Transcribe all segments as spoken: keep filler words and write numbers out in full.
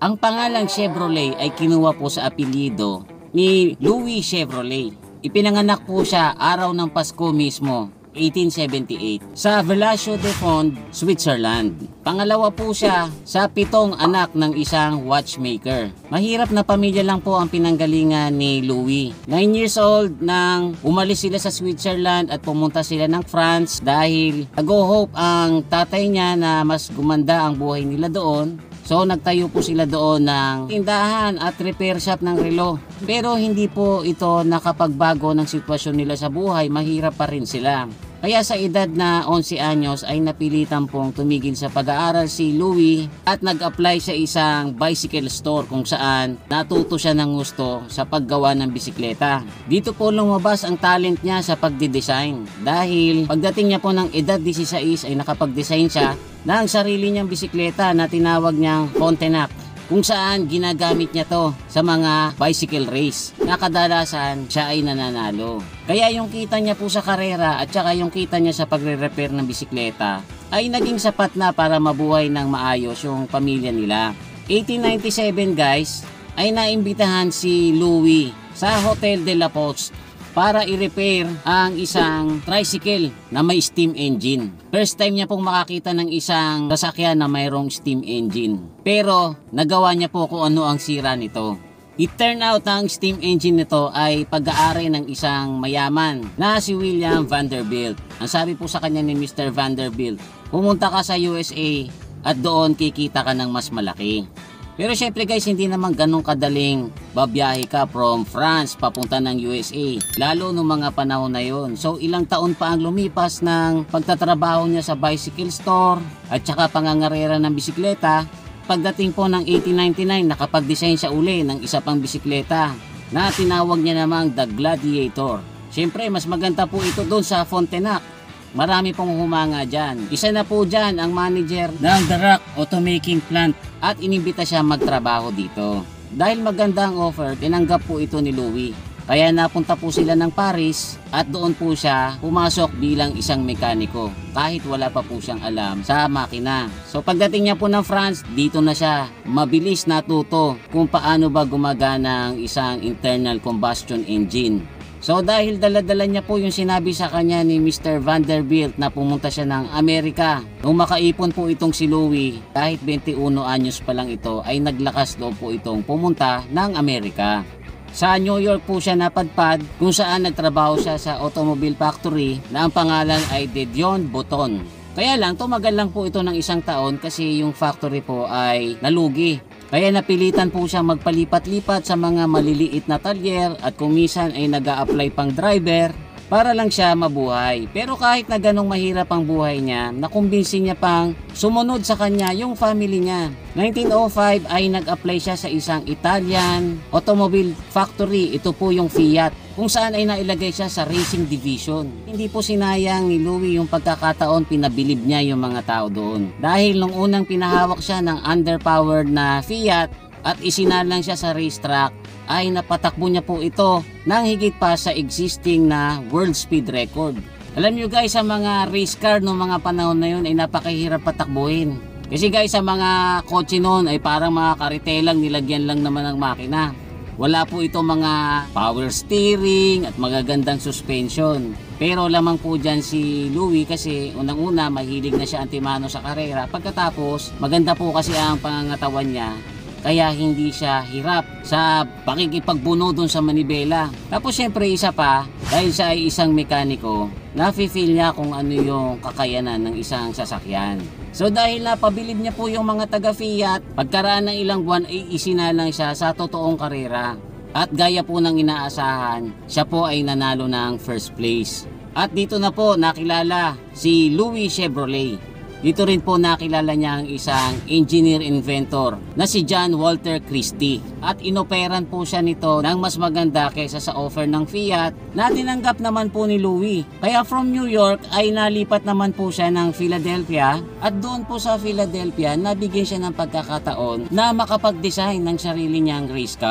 Ang pangalang Chevrolet ay kinuha po sa apelyido ni Louis Chevrolet. Ipinanganak po siya araw ng Pasko mismo, eighteen seventy-eight, sa Villars-le-Fond, Switzerland. Pangalawa po siya sa pitong anak ng isang watchmaker. Mahirap na pamilya lang po ang pinanggalingan ni Louis. nine years old nang umalis sila sa Switzerland at pumunta sila ng France dahil nag-hope ang tatay niya na mas gumanda ang buhay nila doon. So nagtayo po sila doon ng tindahan at repair shop ng relo. Pero hindi po ito nakapagbago ng sitwasyon nila sa buhay, mahirap pa rin sila. Kaya sa edad na eleven anyos ay napilitan pong tumigil sa pag-aaral si Louis at nag-apply sa isang bicycle store kung saan natuto siya ng gusto sa paggawa ng bisikleta. Dito po lumabas ang talent niya sa pagdidesign dahil pagdating niya po ng edad sixteen ay nakapag-design siya ng sarili niyang bisikleta na tinawag niyang Frontenac, kung saan ginagamit niya to sa mga bicycle race na kadalasan siya ay nananalo. Kaya yung kita niya po sa karera at saka yung kita niya sa pagre-repair ng bisikleta ay naging sapat na para mabuhay ng maayos yung pamilya nila. eighteen ninety-seven guys ay naimbitahan si Louis sa Hotel de la Poste para i-repair ang isang tricycle na may steam engine. First time niya pong makakita ng isang sasakyan na mayroong steam engine. Pero nagawa niya po kung ano ang sira nito. It turned out na ang steam engine nito ay pag-aari ng isang mayaman na si William Vanderbilt. Ang sabi po sa kanya ni Mister Vanderbilt, pumunta ka sa U S A at doon kikita ka ng mas malaki. Pero syempre guys, hindi naman ganun kadaling babiyahe ka from France papunta ng U S A, lalo nung mga panahon na yon. So ilang taon pa ang lumipas ng pagtatrabaho niya sa bicycle store at saka pangangarera ng bisikleta. Pagdating po ng eighteen ninety-nine, nakapag-design siya uli ng isa pang bisikleta na tinawag niya namang The Gladiator. Syempre mas maganda po ito doon sa Frontenac. Marami pong humanga dyan. Isa na po dyan ang manager ng The Rock Automaking Plant at inimbita siya magtrabaho dito. Dahil maganda ang offer, tinanggap po ito ni Louis. Kaya napunta po sila ng Paris at doon po siya pumasok bilang isang mekaniko kahit wala pa po siyang alam sa makina. So pagdating niya po ng France, dito na siya mabilis natuto kung paano ba gumagana ang isang internal combustion engine. So dahil dala-dala niya po yung sinabi sa kanya ni Mister Vanderbilt na pumunta siya ng Amerika. Nung makaipon po itong si Louis, kahit twenty-one anyos pa lang ito, ay naglakas loob po itong pumunta ng Amerika. Sa New York po siya napadpad kung saan nagtrabaho siya sa automobile factory na ang pangalan ay De Dion Bouton. Kaya lang tumagal lang po ito ng isang taon kasi yung factory po ay nalugi. Kaya napilitan po siya magpalipat-lipat sa mga maliliit na talyer at kung minsan ay nag-a-apply pang driver para lang siya mabuhay. Pero kahit na ganong mahirap ang buhay niya, nakumbinsi niya pang sumunod sa kanya yung family niya. nineteen oh five ay nag-apply siya sa isang Italian automobile factory, ito po yung Fiat, kung saan ay nailagay siya sa racing division. Hindi po sinayang ni Louis yung pagkakataon, pinabilib niya yung mga tao doon. Dahil nung unang pinahawak siya ng underpowered na Fiat at isinalang siya sa racetrack, ay napatakbo niya po ito ng higit pa sa existing na world speed record. Alam nyo guys, sa mga race car noong mga panahon na yun ay napakahirap patakbuhin. Kasi guys, sa mga kotse noon ay parang mga karitelang nilagyan lang naman ng makina. Wala po ito mga power steering at magagandang suspension. Pero lamang po dyan si Louis kasi unang-una mahilig na siya antimano sa karera. Pagkatapos maganda po kasi ang pangangatawan niya. Kaya hindi siya hirap sa pakikipagbuno dun sa manibela. Tapos syempre isa pa, dahil siya ay isang mekaniko, nafe-feel niya kung ano yung kakayanan ng isang sasakyan. So dahil napabilib niya po yung mga taga Fiat, pagkaraan ng ilang buwan ay isinalang siya sa totoong karera. At gaya po ng inaasahan, siya po ay nanalo ng first place. At dito na po nakilala si Louis Chevrolet. Dito rin po nakilala niya ang isang engineer-inventor na si John Walter Christie. At inoperan po siya nito ng mas maganda kaysa sa offer ng Fiat na tinanggap naman po ni Louis. Kaya from New York ay nalipat naman po siya ng Philadelphia at doon po sa Philadelphia nabigyan siya ng pagkakataon na makapag-design ng sarili niyang race car.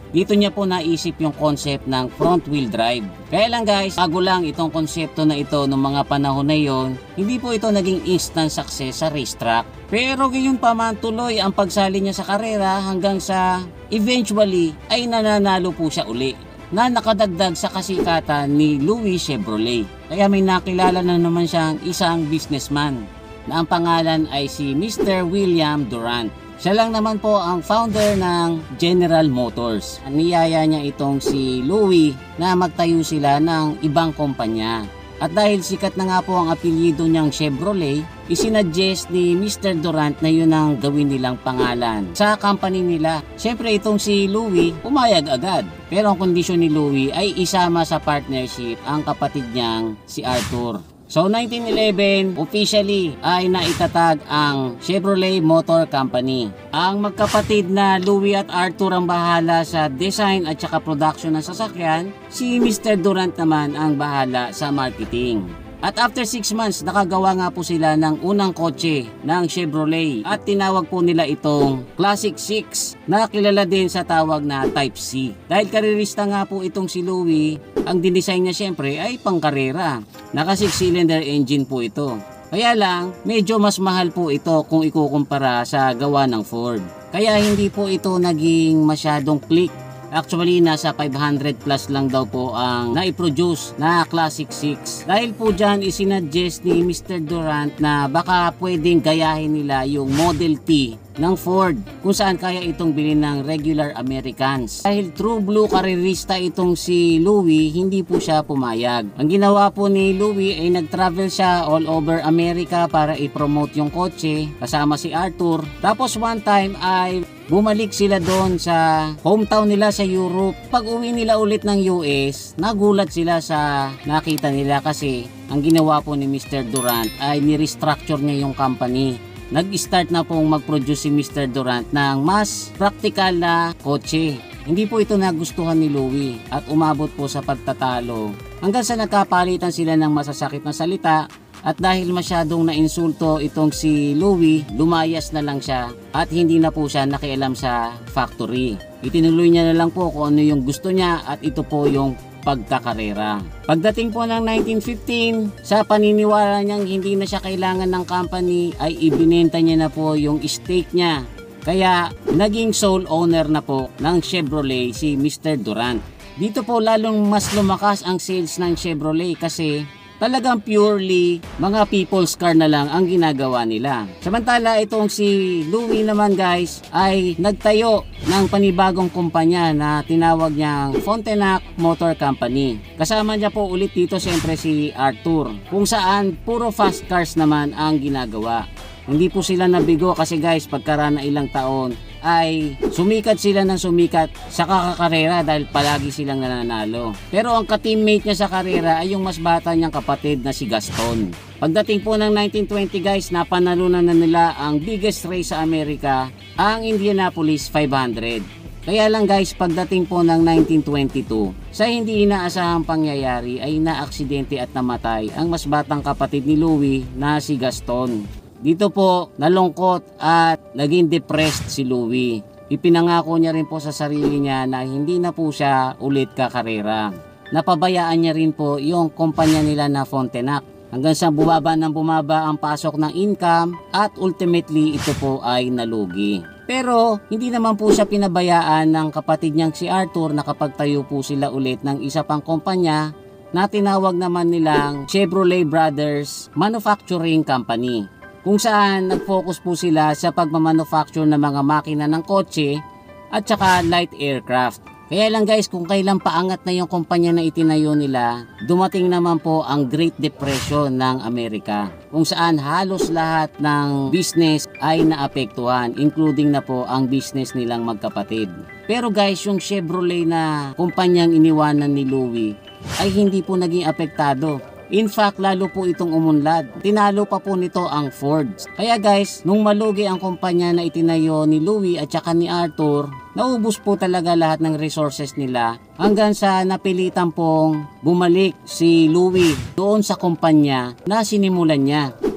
dito niya po naisip yung concept ng front wheel drive. Kaya lang guys, bago lang itong konsepto na ito noong mga panahon na yon, hindi po ito naging instant success sa racetrack. Pero gayon pa man, tuloy ang pagsali niya sa karera hanggang sa eventually ay nananalo po siya uli, na nakadagdag sa kasikatan ni Louis Chevrolet. Kaya may nakilala na naman siyang isang businessman na ang pangalan ay si Mister William Durant. Siya lang naman po ang founder ng General Motors. Niyaya niya itong si Louis na magtayo sila ng ibang kumpanya. At dahil sikat na nga po ang apelyido niyang Chevrolet, isinadjust ni Mister Durant na yun ang gawin nilang pangalan sa company nila. Siyempre itong si Louis pumayag agad. Pero ang kondisyon ni Louis ay isama sa partnership ang kapatid niyang si Arthur. So nineteen eleven, officially ay naitatag ang Chevrolet Motor Company. Ang magkapatid na Louis at Arthur ang bahala sa design at saka production ng sasakyan. Si Mister Durant naman ang bahala sa marketing. At after six months, nakagawa nga po sila ng unang kotse ng Chevrolet at tinawag po nila itong Classic six na kilala din sa tawag na Type C. Dahil karirista nga po itong si Louis, ang dinesign niya syempre ay pangkarera. Naka six cylinder engine po ito. Kaya lang, medyo mas mahal po ito kung ikukumpara sa gawa ng Ford. Kaya hindi po ito naging masyadong click. Actually, nasa five hundred plus lang daw po ang naiproduce na Classic six. Dahil po dyan, isinadjust ni Mister Durant na baka pwedeng gayahin nila yung Model T ng Ford kung saan kaya itong bilhin ng regular Americans. Dahil true blue karirista itong si Louis, hindi po siya pumayag. Ang ginawa po ni Louis ay nag-travel siya all over America para i-promote yung kotse kasama si Arthur. Tapos one time ay bumalik sila doon sa hometown nila sa Europe. Pag uwi nila ulit ng U S, nagulat sila sa nakita nila kasi ang ginawa po ni Mister Durant ay ni-restructure niya yung company. Nag-start na pong mag-produce si Mister Durant ng mas practical na kotse. Hindi po ito nagustuhan ni Louis at umabot po sa pagtatalo hanggang sa nagkapalitan sila ng masasakit na salita. At dahil masyadong nainsulto itong si Louis, lumayas na lang siya at hindi na po siya nakialam sa factory. Itinuloy niya na lang po kung ano yung gusto niya at ito po yung pagkakarera. Pagdating po ng nineteen fifteen, sa paniniwala niyang hindi na siya kailangan ng company, ay ibinenta niya na po yung stake niya. Kaya naging sole owner na po ng Chevrolet si Mister Durant. Dito po lalong mas lumakas ang sales ng Chevrolet kasi talagang purely mga people's car na lang ang ginagawa nila. Samantala itong si Louis naman guys ay nagtayo ng panibagong kumpanya na tinawag niyang Frontenac Motor Company. Kasama niya po ulit dito siyempre si Arthur, kung saan puro fast cars naman ang ginagawa. Hindi po sila nabigo kasi guys pagkaraan na ilang taon ay sumikat sila ng sumikat sa kakakarera dahil palagi silang nananalo. Pero ang ka-teammate niya sa karera ay yung mas bata niyang kapatid na si Gaston. Pagdating po ng nineteen twenty guys, napanalunan na nila ang biggest race sa Amerika, ang Indianapolis five hundred. Kaya lang guys, pagdating po ng nineteen twenty-two, sa hindi inaasahang pangyayari ay naaksidente at namatay ang mas batang kapatid ni Louis na si Gaston. Dito po nalungkot at naging depressed si Louis. Ipinangako niya rin po sa sarili niya na hindi na po siya ulit kakarera. Napabayaan niya rin po yung kumpanya nila na Frontenac hanggang sa bumaba ng bumaba ang pasok ng income at ultimately ito po ay nalugi. Pero hindi naman po siya pinabayaan ng kapatid niyang si Arthur na kapagtayo po sila ulit ng isa pang kumpanya na tinawag naman nilang Chevrolet Brothers Manufacturing Company, kung saan nag-focus po sila sa pagmamanufacture ng mga makina ng kotse at saka light aircraft. Kaya lang guys, kung kailan paangat na yung kumpanya na itinayo nila, dumating naman po ang Great Depression ng Amerika, kung saan halos lahat ng business ay naapektuhan, including na po ang business nilang magkapatid. Pero guys, yung Chevrolet na kumpanyang iniwanan ni Louis ay hindi po naging apektado. In fact, lalo po itong umunlad. Tinalo pa po nito ang Ford. Kaya guys, nung malugi ang kumpanya na itinayo ni Louis at saka ni Arthur, naubos po talaga lahat ng resources nila hanggang sa napilitan pong bumalik si Louis doon sa kumpanya na sinimulan niya.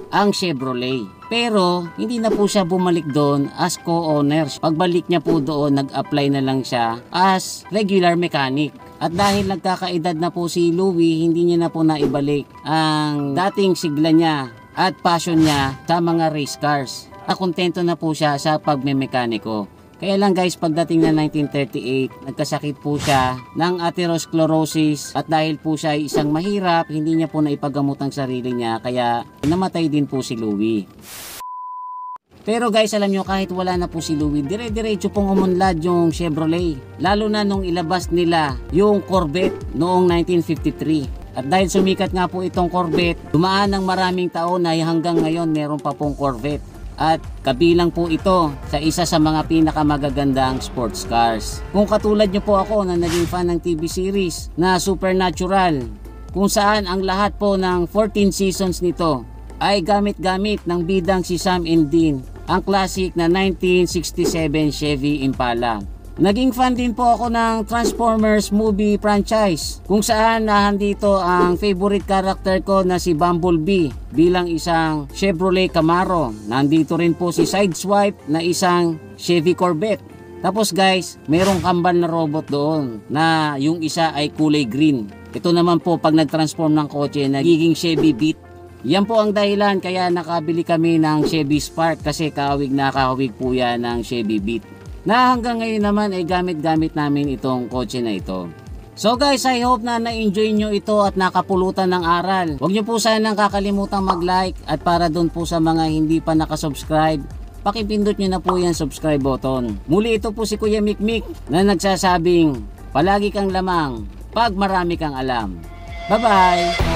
ang Chevrolet. Pero hindi na po siya bumalik doon as co-owner. Pagbalik niya po doon, nag-apply na lang siya as regular mechanic. At dahil nagkakaedad na po si Louie, hindi niya na po naibalik ang dating sigla niya at passion niya sa mga race cars. Nakontento na po siya sa pagmemekaniko. Kaya lang guys, pagdating na nineteen thirty-eight, nagkasakit po siya ng atherosclerosis at dahil po siya ay isang mahirap, hindi niya po naipagamot ang sarili niya kaya namatay din po si Louie. Pero guys, alam nyo, kahit wala na po si Louie, dire-diretso pong umunlad yung Chevrolet. Lalo na nung ilabas nila yung Corvette noong nineteen fifty-three. At dahil sumikat nga po itong Corvette, dumaan ng maraming taon na hanggang ngayon meron pa pong Corvette. At kabilang po ito sa isa sa mga pinakamagagandang sports cars. Kung katulad nyo po ako na naging fan ng T V series na Supernatural, kung saan ang lahat po ng fourteen seasons nito ay gamit-gamit ng bidang si Sam and Dean, ang classic na nineteen sixty-seven Chevy Impala. Naging fan din po ako ng Transformers movie franchise, kung saan nahandito ang favorite character ko na si Bumblebee bilang isang Chevrolet Camaro. Nandito rin po si Sideswipe na isang Chevy Corvette. Tapos guys, merong kambal na robot doon na yung isa ay kulay green. Ito naman po pag nag-transform ng kotse, nagiging Chevy Beat. Yan po ang dahilan kaya nakabili kami ng Chevy Spark kasi kahawig na kahawig po yan ng Chevy Beat. Na hanggang ngayon naman ay gamit-gamit namin itong kotse na ito. So guys, I hope na na-enjoy nyo ito at nakapulutan ng aral. Huwag nyo po sanang kakalimutan mag-like at para doon po sa mga hindi pa nakasubscribe, pakipindot nyo na po yan subscribe button. Muli ito po si Kuya Mikmik na nagsasabing, palagi kang lamang pag marami kang alam. Bye-bye!